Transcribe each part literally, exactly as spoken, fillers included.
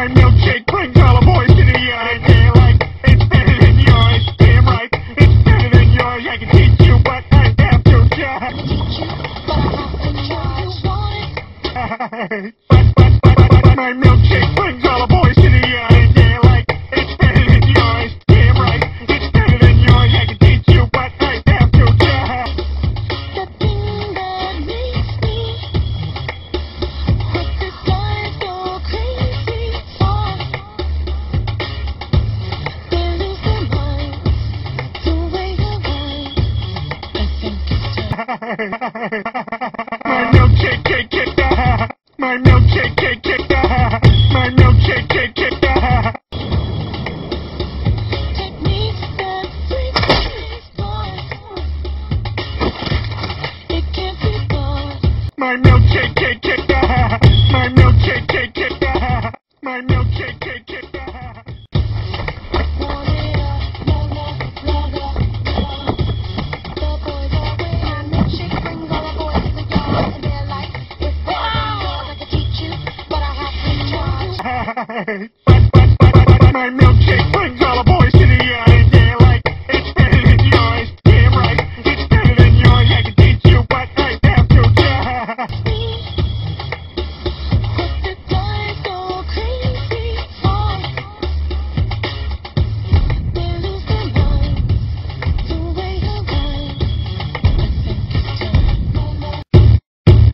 My milkshake brings all the boys to the yard. Yeah, like, it's better than yours. Damn right, it's better than yours. I can teach you, but I have to try. but, but, but, but, but, my milkshake brings all the boys to the yard. Yeah, like, it's better than yours. Damn right, it's better than yours. I can teach you, but I have to try. The thing that makes me what the guys go crazy for. They lose their minds the way you lie. I think it's time. My milkshake, cake, cake, ah. My milkshake, cake, cake, ah. My milkshake, cake, cake, ah. Techniques that break this heart. It can't be bought. My milkshake, cake, cake, ah. My milkshake, cake, cake, ah. My milkshake, cake, cake, ah. Want it up, love, love, love, love. The boys are waiting. Milkshake brings all the boys to the yard, and they're like, it's better than yours. I can teach you, but I have to try. but, but, but, but, but, my milkshake brings all the boys to the yard. Yeah, like, it's better than yours. Damn right, it's better than yours. I can teach you, but I have to try. What the guys go crazy for. They lose their minds the way you lie. I think it's time.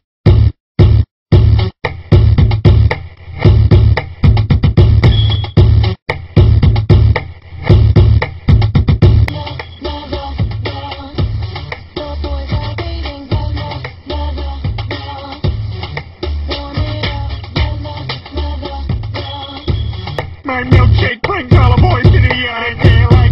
Love, love, love, love. The boys are waiting. Love, love, love, love, love. Want it up. Love, love, love, love, love. My milkshake brings all the boys to the yard. Yeah, like,